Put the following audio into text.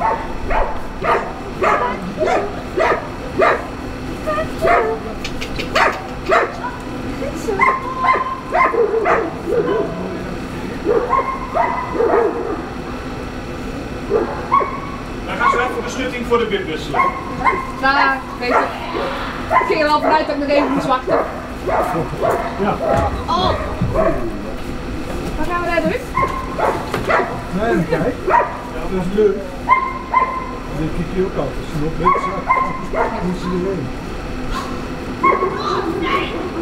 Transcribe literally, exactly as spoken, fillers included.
Dan gaan ze even voor de schutting voor de bib wisselen. Nou, weet je, ik ging er wel vanuit dat ik nog even moest wachten. Ja. Oh! Wat gaan we daar doen? Nee, kijk. Dat is leuk. Dan kijk je ook altijd. Als je nog weet, dan moet ze erin.